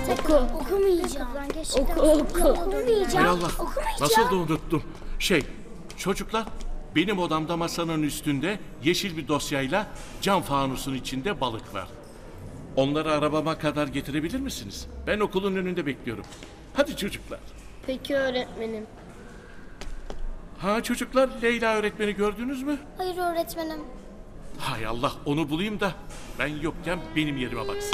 Oku. Okumayacağım. Oku. Okumayacağım. Hay Allah, Okumayacağım. nasıl da unuttum. Çocuklar, benim odamda masanın üstünde yeşil bir dosyayla cam fanusun içinde balık var. Onları arabama kadar getirebilir misiniz? Ben okulun önünde bekliyorum. Hadi çocuklar. Peki öğretmenim. Ha çocuklar, Leyla öğretmeni gördünüz mü? Hayır öğretmenim. Hay Allah, onu bulayım da ben yokken benim yerime baksın.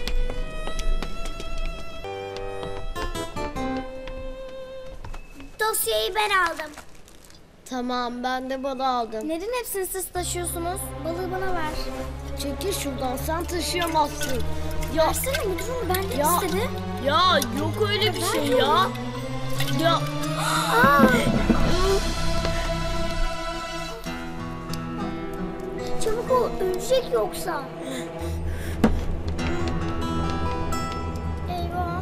Dosyayı ben aldım. Tamam, ben de balığı aldım. Neden hepsini siz taşıyorsunuz? Balığı bana ver. Çekil şuradan, sen taşıyamazsın. Ya, Versene müdürüm, benden Ya. istedi. ya yok öyle bir şey ya. Ya. Çabuk ol, ölecek yoksa. Eyvah.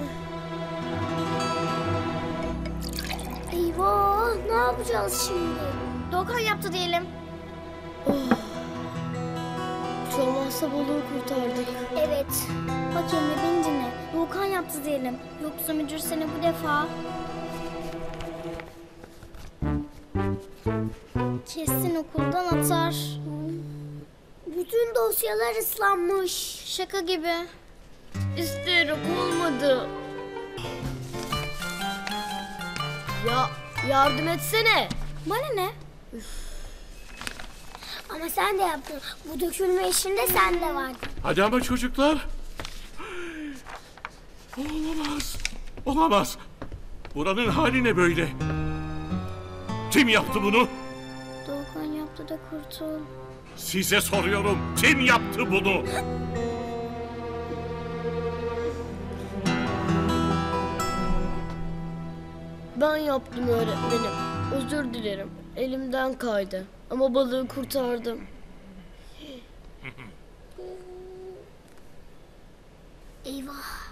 Eyvah, ne yapacağız şimdi? Doğukan yaptı diyelim. Hiç olmazsa balığı kurtardık. Evet. Bak Emre, beni dinle. Doğukan yaptı diyelim. Yoksa müdür seni bu defa... kesin okuldan atar. Bütün dosyalar ıslanmış. Şaka gibi. İsteyerek olmadı. Ya yardım etsene. Bana ne? Ama sen de yaptın. Bu dökülme işinde sen de vardın. Hadi ama çocuklar. Olamaz. Olamaz. Buranın hali ne böyle? Kim yaptı bunu? Doğukan yaptı da kurtul. Size soruyorum. Kim yaptı bunu? Ben yaptım öğretmenim. Özür dilerim. Elimden kaydı. Ama balığı kurtardım. Eyvah.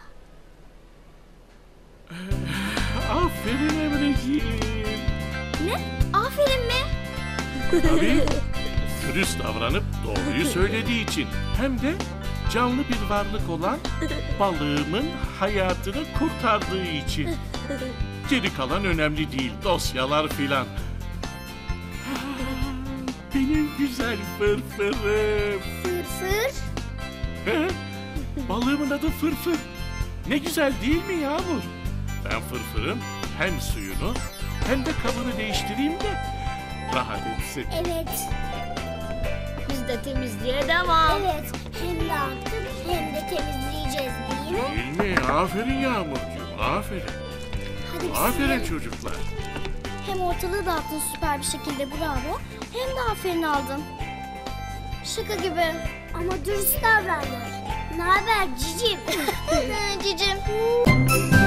Aferin Emreciğim. Ne? Aferin mi? Tabii. Dürüst davranıp doğruyu söylediği için. Hem de canlı bir varlık olan balığımın hayatını kurtardığı için. Geri kalan önemli değil. Dosyalar filan. Benim güzel fırfırım. Fırfır. He? Balığımın adı Fırfır. Ne güzel değil mi Yağmur? Ben Fırfır'ın hem suyunu hem de kabını değiştireyim de rahat etsin. Evet. Biz de temizliğe devam. Evet. Hem dağıttık hem de temizleyeceğiz değil mi? Değil mi? Aferin Yağmurcuğum. Aferin. Hadi biz Aferin silelim. çocuklar. Hem ortalığı dağıttın süper bir şekilde, bravo. Hem de aferin aldın. Şaka gibi. Ama dürüst davrandın. Ne haber cicim? Cicim.